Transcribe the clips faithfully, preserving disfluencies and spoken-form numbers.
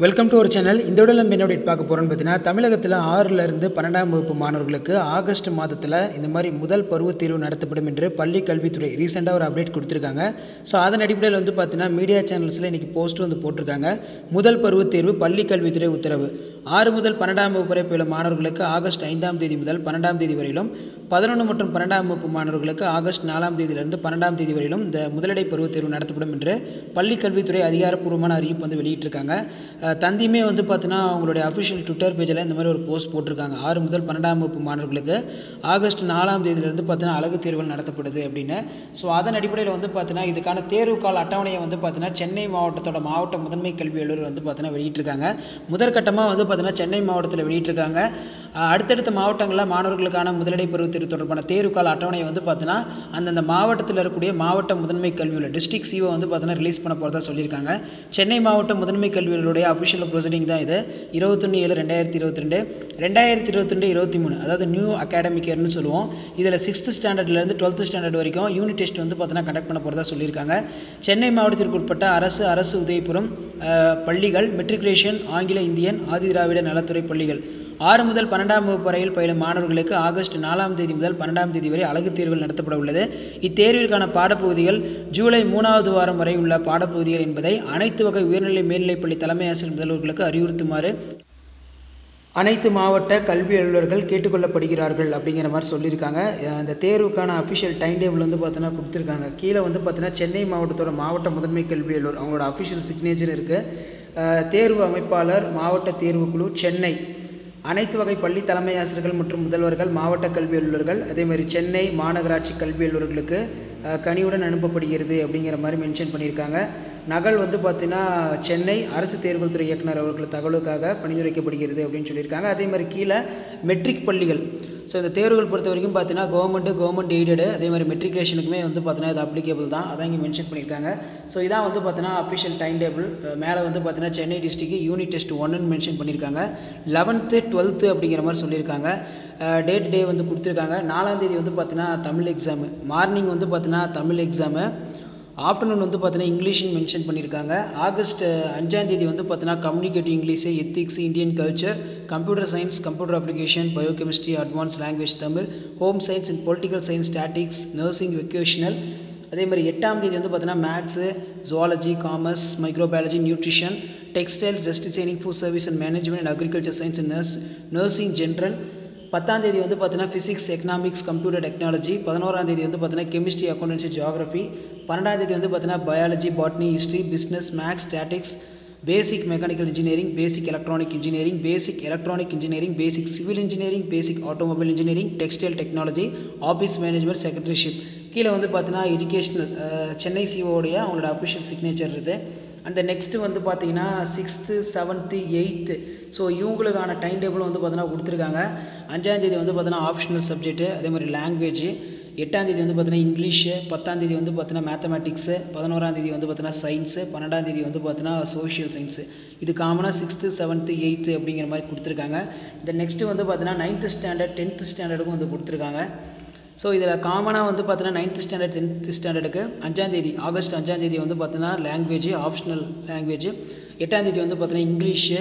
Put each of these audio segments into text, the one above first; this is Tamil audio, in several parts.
Welcome to our channel. இந்த வீடியோவில் நம்ம என்ன அப்டேட் பார்க்க போகிறோம்னு பார்த்தீங்கன்னா, தமிழகத்தில் ஆறிலிருந்து பன்னெண்டாம் வகுப்பு மாணவர்களுக்கு ஆகஸ்ட் மாதத்தில் இந்த மாதிரி முதல் பருவத் தேர்வு நடத்தப்படும் என்று பள்ளி கல்வித்துறை ரீசெண்டாக ஒரு அப்டேட் கொடுத்துருக்காங்க. ஸோ அதன் அடிப்படையில் வந்து பார்த்தீங்கன்னா மீடியா சேனல்ஸில் இன்றைக்கி போஸ்ட் வந்து போட்டிருக்காங்க. முதல் பருவத் தேர்வு பள்ளி கல்வித்துறை உத்தரவு. ஆறு முதல் பன்னெண்டாம் வகுப்பு வரை பயிலும் மாணவர்களுக்கு ஆகஸ்ட் ஐந்தாம் தேதி முதல் பன்னெண்டாம் தேதி வரையிலும், பதினொன்று மற்றும் பன்னெண்டாம் வகுப்பு மாணவர்களுக்கு ஆகஸ்ட் நாலாம் தேதியிலிருந்து பன்னெண்டாம் தேதி வரையிலும் இந்த முதலிடை பருவத் தேர்வு நடத்தப்படும் என்று பள்ளி கல்வித்துறை அதிகாரப்பூர்வமான அறிவிப்பு வந்து வெளியிட்டிருக்காங்க. தந்தியுமே வந்து பார்த்தீங்கன்னா அவங்களுடைய அஃபிஷியல் ட்விட்டர் பேஜில் இந்த மாதிரி ஒரு போஸ்ட் போட்டிருக்காங்க. ஆறு முதல் பன்னெண்டாம் வகுப்பு மாணவர்களுக்கு ஆகஸ்ட் நாலாம் தேதியிலிருந்து பார்த்தீங்கன்னா அழகு தேர்வுகள் நடத்தப்படுது அப்படின்னு. ஸோ அதன் அடிப்படையில் வந்து பார்த்தீங்கன்னா இதுக்கான தேர்வு கால அட்டவணையை வந்து பார்த்தீங்கன்னா சென்னை மாவட்டத்தோட மாவட்ட முதன்மை கல்வி அலுவலர் வந்து பார்த்தீங்கன்னா வெளியிட்டிருக்காங்க. முதற்கட்டமாக வந்து பார்த்தீங்கன்னா சென்னை மாவட்டத்தில் வெளியிட்டிருக்காங்க. அடுத்தடுத்த மாவட்டங்களில் மாணவர்களுக்கான முதலிடை பருவத் தேர்வு தொடர்பான தேர்வு கால அட்டவணையை வந்து பார்த்தீங்கன்னா அந்தந்த மாவட்டத்தில் இருக்கக்கூடிய மாவட்ட முதன்மை கல்வியில் டிஸ்ட்ரிக்ட் சிஓ வந்து பார்த்தீங்கன்னா ரிலீஸ் பண்ண போகிறதா சொல்லியிருக்காங்க. சென்னை மாவட்ட முதன்மை கல்விகளுடைய அஃபிஷியல் ப்ரொசீடிங் தான் இது. இருபத்தொன்று ஏழு ரெண்டாயிரத்தி இருபத்தி ரெண்டு ரெண்டாயிரத்தி இருபத்தி ரெண்டு இருபத்தி மூணு அதாவது நியூ அகாடமிக் இயர்னு சொல்லுவோம். இதில் சிக்ஸ்த் ஸ்டாண்டர்ட்லேருந்து டுவெல்த் ஸ்டாண்டர்ட் வரைக்கும் யூனிட் டெஸ்ட் வந்து பார்த்தீங்கன்னா கண்டக்ட் பண்ண போகிறதா சொல்லியிருக்காங்க. சென்னை மாவட்டத்திற்கு உட்பட்ட அரசு அரசு உதவிபுரம் பள்ளிகள், மெட்ரிகுலேஷன், ஆங்கில இந்தியன், ஆதிதிராவிட நலத்துறை பள்ளிகள் ஆறு முதல் பன்னெண்டாம் வகுப்பு வரையில் பயிலும் மாணவர்களுக்கு ஆகஸ்ட் நாலாம் தேதி முதல் பன்னெண்டாம் தேதி வரை அழகு தேர்வுகள் நடத்தப்பட உள்ளது. இத்தேர்விற்கான பாடப்பகுதிகள் ஜூலை மூணாவது வாரம் வரை உள்ள பாடப்பகுதிகள் என்பதை அனைத்து வகை உயர்நிலை மேல்நிலைப்பள்ளி தலைமை ஆசிரியர் முதல்வர்களுக்கு அறிவுறுத்துமாறு அனைத்து மாவட்ட கல்வி அலுவலர்கள் கேட்டுக்கொள்ளப்படுகிறார்கள் அப்படிங்கிற மாதிரி சொல்லியிருக்காங்க. இந்த தேர்வுக்கான அஃபிஷியல் டைம் டேபிள் வந்து பார்த்தீங்கன்னா கொடுத்துருக்காங்க. கீழே வந்து பார்த்தீங்கன்னா சென்னை மாவட்டத்தோட மாவட்ட முதன்மை கல்வி அலுவலர் அவங்களோட அஃபிஷியல் சிக்னேச்சர் இருக்குது. தேர்வு அமைப்பாளர், மாவட்ட தேர்வுக்குழு, சென்னை அனைத்து வகை பள்ளி தலைமை ஆசிரியர்கள் மற்றும் முதல்வர்கள், மாவட்ட கல்வி அலுவலர்கள், அதேமாதிரி சென்னை மாநகராட்சி கல்வி அலுவலர்களுக்கு கனிவுடன் அனுப்பப்படுகிறது அப்படிங்கிற மாதிரி மென்ஷன் பண்ணியிருக்காங்க. நகல் வந்து பார்த்திங்கன்னா சென்னை அரசு தேர்வுகள் துறை இயக்குனர் அவர்கள் தகவலுக்காக பணிந்துரைக்கப்படுகிறது அப்படின்னு சொல்லியிருக்காங்க. அதே மாதிரி கீழே மெட்ரிக் பள்ளிகள். ஸோ இந்த தேர்வுகள் பொறுத்த வரைக்கும் பார்த்தீங்கன்னா கவர்மெண்ட்டு கவர்மெண்ட் எய்டடு அதே மாதிரி மெட்ரிகுலேஷனுக்குமே வந்து பார்த்தீங்கன்னா இது அப்ளிகேபிள் தான். அதான் இங்கே மென்ஷன் பண்ணியிருக்காங்க. ஸோ இதான் வந்து பார்த்தீங்கன்னா அஃபிஷியல் டைம் டேபிள். மேலே வந்து பார்த்தீங்கன்னா சென்னை டிஸ்ட்ரிக்ட் யூனிட் டெஸ்ட் ஒன்றுன்னு மென்ஷன் பண்ணியிருக்காங்க. லெவன்த்து டுவெல்த்து அப்படிங்கிற மாதிரி சொல்லியிருக்காங்க. டேட் டே வந்து கொடுத்துருக்காங்க. நாலாம் தேதி வந்து பார்த்தீங்கன்னா தமிழ் எக்ஸாமு, மார்னிங் வந்து பார்த்தீங்கன்னா தமிழ் எக்ஸாமு, ஆஃப்டர்நூன் வந்து பார்த்தீங்கன்னா இங்கிலீஷ்னு மென்ஷன் பண்ணியிருக்காங்க. ஆகஸ்ட் அஞ்சாந்தேதி வந்து பார்த்தீங்கன்னா communicative English, ethics, Indian culture, computer science, computer application, biochemistry, advance language Tamil, home science and political science, statics, nursing, vocational. அதே மாதிரி எட்டாம் தேதி வந்து பார்த்தீங்கன்னா maths, zoology, commerce, microbiology, nutrition, textile, dress designing, food service and management and agriculture science and nurse nursing general. பத்தாம் தேதி வந்து பார்த்தீங்கன்னா ஃபிசிக்ஸ், எக்கனாமிக்ஸ், கம்ப்யூட்டர் டெக்னாலஜி. பதினோராம் தேதி வந்து பார்த்தீங்கன்னா கெமிஸ்ட்ரி, அக்கௌண்டன்சி, ஜியாகிரஃபி. பன்னெண்டாம் தேதி வந்து பார்த்தீங்கன்னா biology, botany, history, business, maths, statics, basic mechanical engineering, basic electronic engineering, basic electronic engineering, basic civil engineering, basic automobile engineering, textile technology, office management, secretaryship. கீழே வந்து பார்த்தீங்கன்னா எஜுகேஷனல் சென்னை சிஓடைய அவங்களோட அஃபிஷியல் சிக்னேச்சர் இருக்குது. அந்த நெக்ஸ்ட்டு வந்து பார்த்தீங்கன்னா சிக்ஸ்த்து செவன்த்து எயித்து ஸோ இவங்களுக்கான டைம் டேபிளும் வந்து பார்த்தீங்கன்னா கொடுத்துருக்காங்க. அஞ்சாந்தேதி வந்து பார்த்தீங்கன்னா ஆப்ஷனல் சப்ஜெக்ட்டு, அதே மாதிரி லாங்குவேஜ். எட்டாந்தேதி வந்து பார்த்தீங்கன்னா இங்கிலீஷு, பத்தாந்தேதி வந்து பார்த்தீங்கன்னா மேத்தமெட்டிக்ஸு, பதினோராந்தேதி வந்து பார்த்தீங்கன்னா சயின்ஸு, பன்னெண்டாந்தேதி வந்து பார்த்தீங்கன்னா சோஷியல் சயின்ஸு. இது காமனாக சிக்ஸ்த்து செவன்த்து எயித்து அப்படிங்கிற மாதிரி கொடுத்துருக்காங்க. இந்த நெக்ஸ்ட்டு வந்து பார்த்தீங்கன்னா நைன்த்து ஸ்டாண்டர்ட் டென்த்து ஸ்டாண்டர்டுக்கும் வந்து கொடுத்துருக்காங்க. ஸோ இதில் காமனாக வந்து பார்த்தீங்கன்னா நைன்த்து ஸ்டாண்டர்ட் டென்த்து ஸ்டாண்டர்டுக்கு அஞ்சாந்தேதி ஆகஸ்ட் அஞ்சாந்தேதி வந்து பார்த்தீங்கன்னா லாங்குவேஜ், ஆப்ஷனல் லாங்குவேஜ். எட்டாந்தேதி வந்து பார்த்தீங்கன்னா இங்கிலீஷு,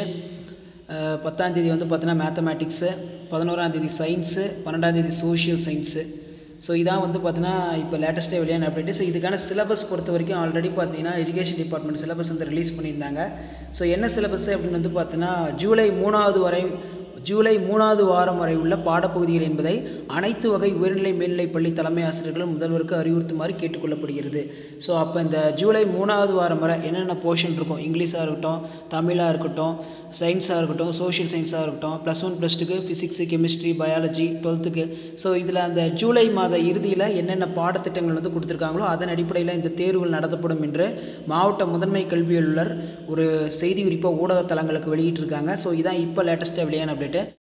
பத்தாந்தேதி வந்து பார்த்தீங்கன்னா மேத்தமெட்டிக்ஸு, பதினோராந்தேதி சயின்ஸு, பன்னெண்டாந்தேதி சோஷியல் சயின்ஸு. ஸோ இதான் வந்து பார்த்தீங்கன்னா இப்போ லேட்டஸ்ட்டாக வெளியான அப்டேட்டு. ஸோ இதுக்கான சிலபஸ் பொறுத்த வரைக்கும் ஆல்ரெடி பார்த்தீங்கன்னா எஜுகேஷன் டிபார்ட்மெண்ட் சிலபஸ் வந்து ரிலீஸ் பண்ணியிருந்தாங்க. ஸோ என்ன சிலபஸ் அப்படின்னு வந்து பார்த்தீங்கன்னா ஜூலை மூணாவது வரை ஜூலை மூணாவது வாரம் வரை உள்ள பாடப்பகுதிகள் என்பதை அனைத்து வகை உயர்நிலை மேல்நிலைப் பள்ளி தலைமை ஆசிரியர்களும் முதல்வருக்கு அறிவுறுத்துமாறு கேட்டுக்கொள்ளப்படுகிறது. ஸோ அப்போ இந்த ஜூலை மூணாவது வாரம் வரை என்னென்ன போர்ஷன் இருக்கும், இங்கிலீஷாக இருக்கட்டும், தமிழாக இருக்கட்டும், சயின்ஸாக இருக்கட்டும், சோஷியல் சயின்ஸாக இருக்கட்டும், ப்ளஸ் ஒன் ப்ளஸ் டூக்கு ஃபிசிக்ஸு, கெமிஸ்ட்ரி, பயாலஜி, டுவெல்த்துக்கு. ஸோ இதில் அந்த ஜூலை மாத இறுதியில் என்னென்ன பாடத்திட்டங்கள் வந்து கொடுத்துருக்காங்களோ அதன் அடிப்படையில் இந்த தேர்வுகள் நடத்தப்படும் என்று மாவட்ட முதன்மை கல்வி அலுவலர் ஒரு செய்தி குறிப்பாக ஊடக தளங்களுக்கு வெளியிட்டிருக்காங்க. ஸோ இதான் இப்போ லேட்டஸ்ட்டாக வெளியான அப்டேட்டு.